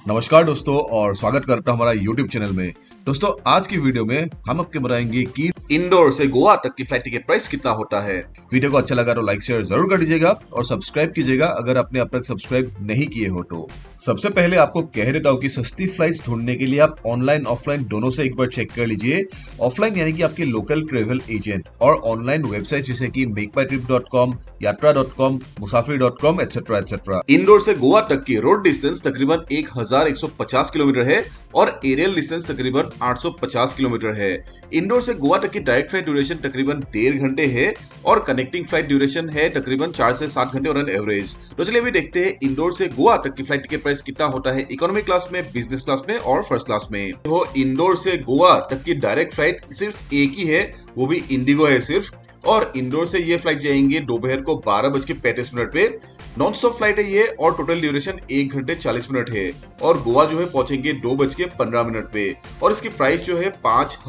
नमस्कार दोस्तों और स्वागत करता हूं हमारा YouTube चैनल में। दोस्तों आज की वीडियो में हम आपके बताएंगे कि इंदौर से गोवा तक की फ्लाइट टिकट प्राइस कितना होता है। वीडियो को अच्छा लगा तो लाइक शेयर जरूर कर दीजिएगा और सब्सक्राइब कीजिएगा अगर आपने अब तक सब्सक्राइब नहीं किए हो तो। सबसे पहले आपको कह देता हूं कि सस्ती फ्लाइट्स ढूंढने के लिए आप ऑनलाइन ऑफलाइन दोनों से एक बार चेक कर लीजिए। ऑफलाइन यानी कि आपके लोकल ट्रेवल एजेंट और ऑनलाइन वेबसाइट जैसे कि MakeMyTrip dot com, Yatra dot com, Musafir dot com etcetera etcetera. Indore से गोवा तक की रोड डिस्टेंस तकरीबन 1150 किलोमीटर है और एरियल डिस्टेंस तकरीबन 850 किलोमीटर है। इंदौर से गोवा तक की डायरेक्ट फ्लाइट ड्यूरेशन तकरीबन 1.5 घंटे है और कनेक्टिंग फ्लाइट ड्यूरेशन है तकरीबन 4 से 7 घंटे ऑन एवरेज। तो चलिए अभी देखते हैं इंदौर से गोवा तक की फ्लाइट टिकट प्राइस कितना होता है इकोनॉमी क्लास में, बिजनेस क्लास में और फर्स्ट क्लास में। तो इंदौर से गोवा तक की डायरेक्ट फ्लाइट सिर्फ एक ही है, वो भी इंडिगो है सिर्फ, और इंदौर से ये फ्लाइट जाएंगे दोपहर को 12:35 पे। नॉन स्टॉप फ्लाइट है ये और टोटल ड्यूरेशन 1 घंटे 40 मिनट है और गोवा जो है पहुंचेंगे 2:15 पे और इसकी प्राइस जो है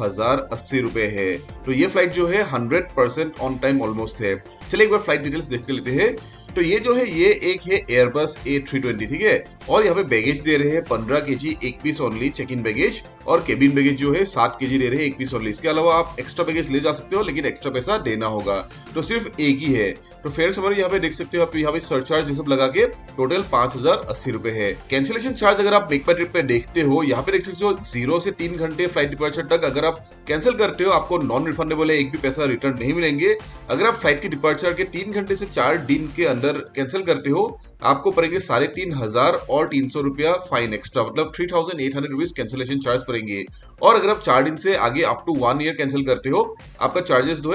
5080 रुपए है। तो ये फ्लाइट जो है 100% ऑन टाइम ऑलमोस्ट है। चलिए एक बार फ्लाइट डिटेल्स देख के लेते हैं। तो ये जो है ये एक है एयरबस A320, ठीक है, और यहाँ पे बैगेज दे रहे हैं 15 kg एक piece only check in baggage, और केबिन बैगेज जो है 7 kg दे रहे हैं एक पीस ओनली। इसके अलावा आप एक्स्ट्रा बैगेज ले जा सकते हो लेकिन एक्स्ट्रा पैसा देना होगा, तो सिर्फ एक ही है। तो फेयर समरी यहाँ पे देख सकते हो आप, यहाँ पे सरचार्ज ये सब लगा के टोटल 5080 रुपए है। कैंसिलेशन चार्ज अगर आप मेक माई ट्रिप पे देखते हो, यहाँ पे देख सकते हो 0 से 3 घंटे फ्लाइट डिपार्चर तक अगर आप कैंसिल करते हो आपको नॉन रिफंडेबल है, एक भी पैसा रिटर्न नहीं मिलेंगे। अगर आप फ्लाइट की डिपार्चर के 3 घंटे से 4 दिन के अंदर कैंसिल करते हो आपको पड़ेंगे 3500 और 300 रुपया फाइन एक्स्ट्रा, मतलब 3800 रुपीज कैंसिलेशन चार्ज पड़ेंगे। और अगर आप 4 दिन से आगे अप टू 1 ईयर कैंसिल करते हो आपका चार्जेस जो है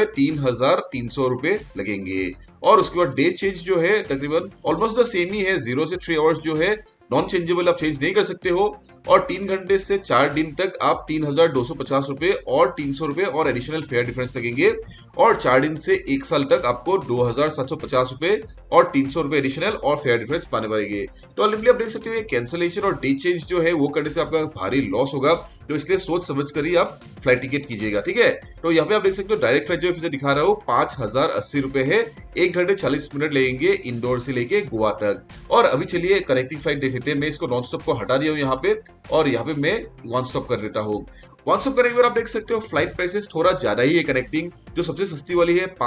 3300 रुपए लगेंगे। और उसके बाद डे चेंज जो है तकरीबन ऑलमोस्ट द सेम ही है, 0 से 3 आवर्स जो है नॉन चेंजेबल आप चेंज नहीं कर सकते हो, और 3 घंटे से 4 दिन तक आप 3250 रुपए और 300 रुपए और एडिशनल फेयर डिफरेंस लगेंगे, और 4 दिन से 1 साल तक आपको 2750 रुपए और 300 रुपए एडिशनल और फेयर डिफरेंस पाने पड़ेंगे। तो ऑलरेडी आप देख सकते हो ये कैंसिलेशन और डे चेंज जो है वो करने से आपका भारी लॉस होगा, तो इसलिए सोच समझ कर ही आप फ्लाइट टिकट कीजिएगा, ठीक है। तो यहाँ पे आप देख सकते हो डायरेक्ट फ्लाइट जो फिर से दिखा रहा हूँ 5080 रुपए है, 1 घंटे 40 मिनट लगेंगे इंदौर से लेके गोवा तक। और अभी चलिए कनेक्टिंग फ्लाइट देख लेते हैं। मैं इसको नॉन स्टॉप को हटा दिया हूँ यहाँ पे और यहाँ पे मैं वन स्टॉप कर देता हूँ। वन स्टॉप करने के बाद आप देख सकते हो फ्लाइट प्राइसेस थोड़ा ज्यादा ही है। कनेक्टिंग जो सबसे सस्ती वाली है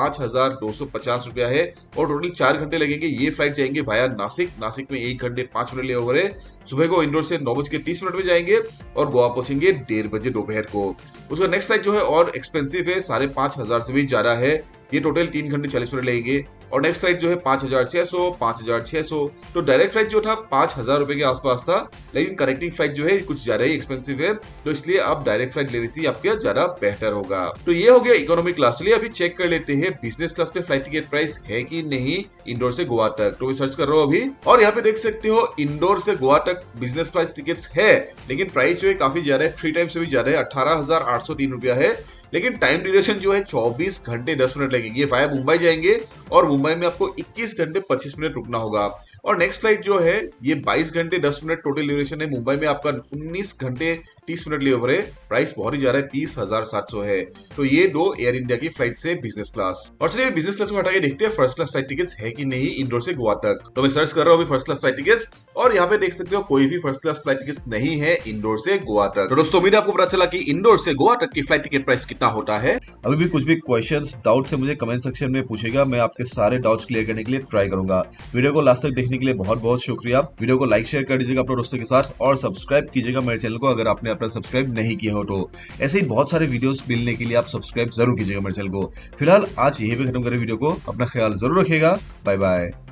5250 रुपया है और टोटल 4 घंटे लगेंगे। ये फ्लाइट जाएंगे वाया नासिक, नासिक में 1 घंटे 5 मिनट ले ओवर है। सुबह को इंदौर से 9:30 में जाएंगे और गोवा पहुंचेंगे 1:30 बजे दोपहर को। उसका नेक्स्ट फ्लाइट जो है और एक्सपेंसिव है, 5500 से भी ज्यादा है, ये टोटल 3 घंटे 40 मिनट लगेंगे। और नेक्स्ट फ्लाइट जो है 5600, 5600। तो डायरेक्ट फ्लाइट जो था 5000 रुपए के आसपास था, लेकिन कनेक्टिंग फ्लाइट जो है कुछ ज्यादा ही एक्सपेंसिव है, तो इसलिए आप डायरेक्ट फ्लाइट लेने से आपके ज्यादा बेहतर होगा। तो ये हो गया इकोनॉमिक क्लास। चलिए अभी चेक कर लेते हैं बिजनेस क्लास पे फ्लाइट टिकट प्राइस है कि नहीं इंदौर से गोवा तक। तो मैं सर्च कर रहा हूँ अभी और यहाँ पे देख सकते हो इंदौर से गोवा तक बिजनेस क्लास टिकट्स है, लेकिन प्राइस जो है काफी ज्यादा है, 3 टाइम्स से भी ज्यादा है, 18803 रुपया है। लेकिन टाइम ड्यूरेशन जो है 24 घंटे 10 मिनट लगेगी। वाया मुंबई जाएंगे और मुंबई में आपको 21 घंटे 25 मिनट रुकना होगा। और नेक्स्ट फ्लाइट जो है ये 22 घंटे 10 मिनट टोटल ड्यूरेशन है, मुंबई में आपका 19 घंटे 30 मिनट ले ओवर है। प्राइस बहुत ही ज्यादा है, 30,700 है। तो ये दो एयर इंडिया की फ्लाइट से बिजनेस क्लास। और चलिए बिजनेस क्लास को हटा के देखते हैं फर्स्ट क्लास फ्लाइट टिकट्स है कि नहीं इंदौर से गोवा तक। तो मैं सर्च कर रहा हूँ अभी फर्स्ट क्लास फ्लाइट टिकट्स और यहाँ पे देख सकते हो कोई भी फर्स्ट क्लास फ्लाइट टिकट्स नहीं है इंदौर से गोवा तक। तो दोस्तों उम्मीद आपको पता चला कि इंदौर से गोवा तक की फ्लाइट टिकट प्राइस कितना होता है। अभी भी कुछ भी क्वेश्चंस डाउट से मुझे कमेंट सेक्शन में पूछेगा, मैं आपके सारे डाउट्स क्लियर करने के लिए ट्राई करूंगा। वीडियो को लास्ट तक देखने के लिए बहुत बहुत शुक्रिया। वीडियो को लाइक शेयर कर दीजिएगा अपने दोस्तों के साथ और सब्सक्राइब कीजिएगा मेरे चैनल को अगर आपने अपना सब्सक्राइब नहीं किया हो तो। ऐसे ही बहुत सारे वीडियोस मिलने के लिए आप सब्सक्राइब जरूर कीजिएगा मेरे चैनल को। फिलहाल आज यही पे खत्म करें वीडियो को। अपना ख्याल जरूर रखिएगा। Bye bye.